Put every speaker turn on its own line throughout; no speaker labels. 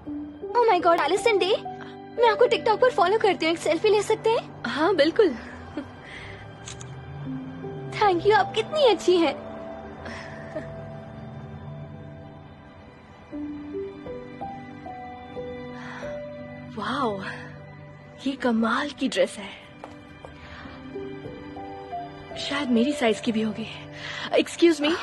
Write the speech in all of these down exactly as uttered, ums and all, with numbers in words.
Oh my god, Allison Day, मैं आपको TikTok पर फॉलो करती हूँ, एक सेल्फी ले सकते हैं?
हाँ बिल्कुल।
थैंक यू, आप कितनी अच्छी हैं।
वाओ, ये कमाल की ड्रेस है, शायद मेरी साइज की भी होगी। एक्सक्यूज मी,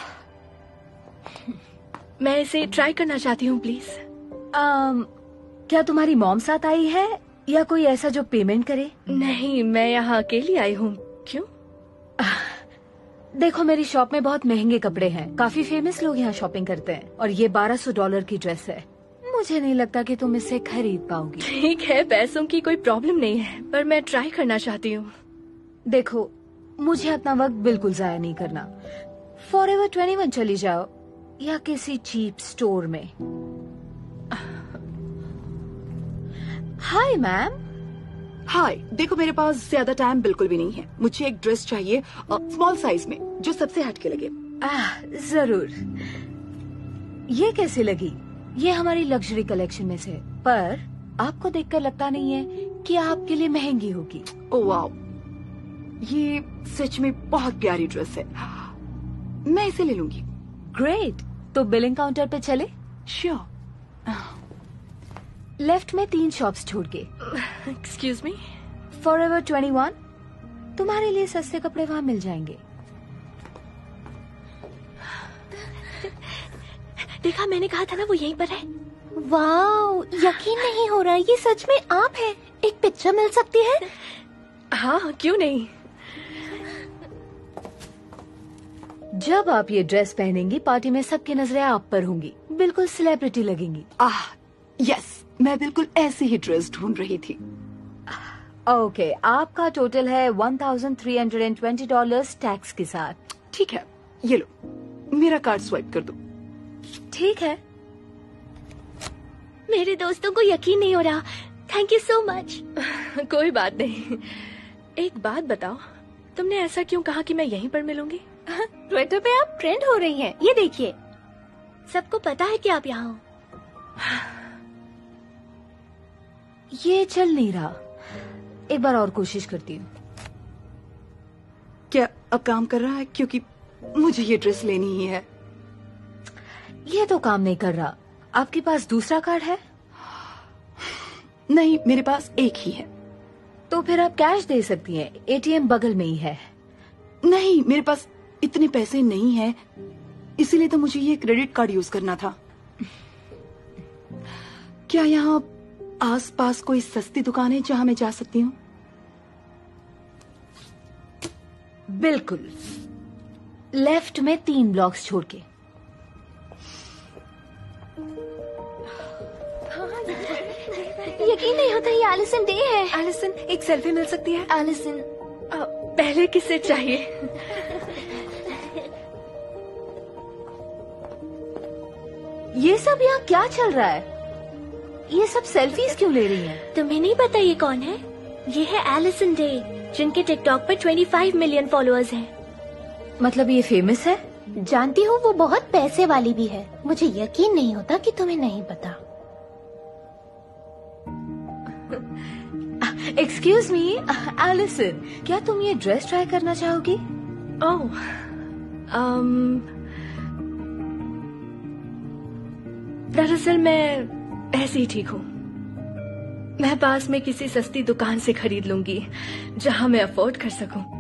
मैं इसे ट्राई करना चाहती हूँ प्लीज।
um, क्या तुम्हारी मॉम साथ आई है या कोई ऐसा जो पेमेंट करे?
नहीं, मैं यहाँ अकेली आई हूँ। क्यों?
देखो, मेरी शॉप में बहुत महंगे कपड़े हैं, काफी फेमस लोग यहाँ शॉपिंग करते हैं, और ये बारह सौ डॉलर की ड्रेस है। मुझे नहीं लगता कि तुम इसे खरीद पाओगी।
ठीक है, पैसों की कोई प्रॉब्लम नहीं है, पर मैं ट्राई करना चाहती हूँ।
देखो, मुझे अपना वक्त बिल्कुल जाया नहीं करना। फॉरएवर ट्वेंटी वन चली जाओ या किसी चीप स्टोर में। Hi ma'am.
हाय, देखो मेरे पास ज्यादा टाइम बिल्कुल भी नहीं है, मुझे एक ड्रेस चाहिए स्मॉल साइज में जो सबसे हटके लगे।
आह, जरूर। ये कैसे लगी? ये हमारी लग्जरी कलेक्शन में से, पर आपको देखकर लगता नहीं है कि आपके लिए महंगी होगी।
ओह वाओ, ये सच में बहुत प्यारी ड्रेस है, मैं इसे ले लूंगी।
ग्रेट, तो बिलिंग काउंटर पे चले?
श्योर।
लेफ्ट में तीन शॉप्स छोड़ के।
Excuse me.
Forever twenty one, तुम्हारे लिए सस्ते कपड़े वहाँ मिल जाएंगे।
देखा, मैंने कहा था ना वो यहीं पर है।
वाओ, यकीन नहीं हो रहा, ये सच में आप हैं। एक पिक्चर मिल सकती है?
हाँ, क्यों नहीं।
जब आप ये ड्रेस पहनेंगी, पार्टी में सबकी नजरें आप पर होंगी, बिल्कुल सेलिब्रिटी लगेंगी।
आह यस, मैं बिल्कुल ऐसी ही ड्रेस ढूंढ रही थी।
ओके, आपका टोटल है one thousand three hundred and twenty dollar tax के साथ।
ठीक है, ये लो, मेरा कार्ड स्वाइप कर दो।
ठीक है।
मेरे दोस्तों को यकीन नहीं हो रहा। Thank you so much.
कोई बात नहीं। एक बात बताओ, तुमने ऐसा क्यों कहा कि मैं यहीं पर मिलूंगी?
ट्विटर पे आप ट्रेंड हो रही हैं, ये देखिए। सबको पता है कि आप यहाँ हो।
ये चल नहीं रहा, एक बार और कोशिश करती हूँ।
क्या अब काम कर रहा है? क्योंकि मुझे ये ड्रेस लेनी ही है।
ये तो काम नहीं कर रहा। आपके पास दूसरा कार्ड है?
नहीं, मेरे पास एक ही है।
तो फिर आप कैश दे सकती हैं, एटीएम बगल में ही है।
नहीं, मेरे पास इतने पैसे नहीं हैं, इसीलिए तो मुझे ये क्रेडिट कार्ड यूज करना था। क्या यहाँ आसपास कोई सस्ती दुकान है जहाँ मैं जा सकती हूँ?
बिल्कुल, लेफ्ट में तीन ब्लॉक्स छोड़ के।
यकीन नहीं होता, ये एलिसन डे है।
एलिसन, एक सेल्फी मिल सकती है?
एलिसन,
पहले किसे चाहिए?
ये सब यहाँ क्या चल रहा है? ये सब सेल्फीज क्यों ले रही हैं?
तुम्हें नहीं पता ये कौन है? ये है एलिसन डे, जिनके टिकटॉक पर पच्चीस मिलियन फॉलोअर्स हैं।
मतलब ये फेमस है?
जानती हूँ, वो बहुत पैसे वाली भी है। मुझे यकीन नहीं होता कि तुम्हें नहीं पता।
एक्सक्यूज मी एलिसन, क्या तुम ये ड्रेस ट्राई करना चाहोगी?
ओह, um, दरअसल मैं ऐसे ही ठीक हूँ। मैं पास में किसी सस्ती दुकान से खरीद लूंगी जहाँ मैं अफोर्ड कर सकूं।